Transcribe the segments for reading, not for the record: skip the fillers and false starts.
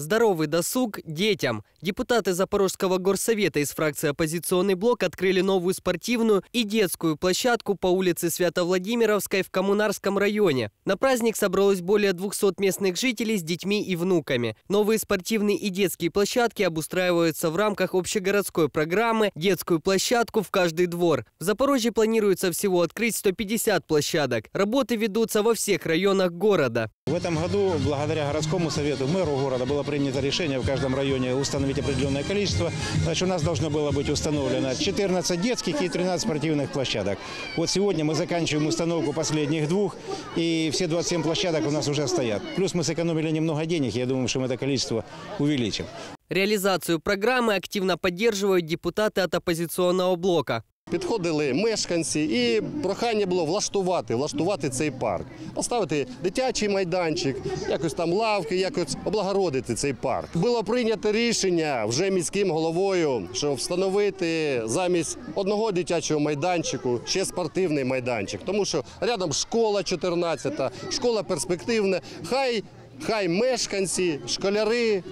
Здоровый досуг детям. Депутаты Запорожского горсовета из фракции «Оппозиционный блок» открыли новую спортивную и детскую площадку по улице Свято-Владимировской в Коммунарском районе. На праздник собралось более 200 местных жителей с детьми и внуками. Новые спортивные и детские площадки обустраиваются в рамках общегородской программы «Детскую площадку в каждый двор». В Запорожье планируется всего открыть 150 площадок. Работы ведутся во всех районах города. В этом году, благодаря городскому совету, мэру города было принято решение в каждом районе установить определенное количество. Значит, у нас должно было быть установлено 14 детских и 13 спортивных площадок. Вот сегодня мы заканчиваем установку последних двух, и все 27 площадок у нас уже стоят. Плюс мы сэкономили немного денег, я думаю, что мы это количество увеличим. Реализацию программы активно поддерживают депутаты от оппозиционного блока. Підходили мешканці і прохання було влаштувати цей парк. Поставити дитячий майданчик, якось там лавки, якось облагородити цей парк. Було прийнято рішення вже міським головою, що встановити замість одного дитячого майданчику ще спортивний майданчик. Тому що рядом школа 14-та, школа перспективна. Хай мешканці, школяри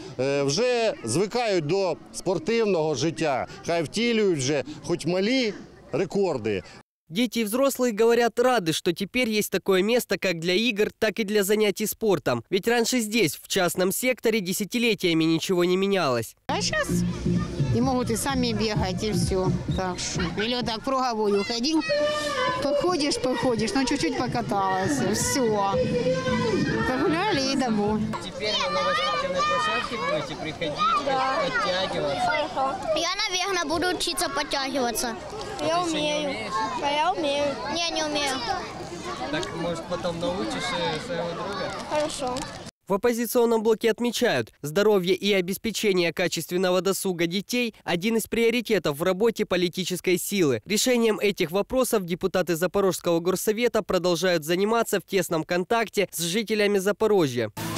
вже звикають до спортивного життя, хай втілюють вже хоч малі рекорды. Дети и взрослые, говорят, рады, что теперь есть такое место как для игр, так и для занятий спортом. Ведь раньше здесь, в частном секторе, десятилетиями ничего не менялось. А сейчас и могут и сами бегать, и все. Так что. Или вот так круговую ходил, походишь, ну чуть-чуть покаталась, все. Погуляли и домой. Теперь на новой спортивной площадке будете приходить, подтягиваться? Хорошо. Я, наверное, буду учиться подтягиваться. Я умею. А я умею. Не умею. Так, может, потом научишь своего друга? Хорошо. В оппозиционном блоке отмечают, здоровье и обеспечение качественного досуга детей – один из приоритетов в работе политической силы. Решением этих вопросов депутаты Запорожского горсовета продолжают заниматься в тесном контакте с жителями Запорожья.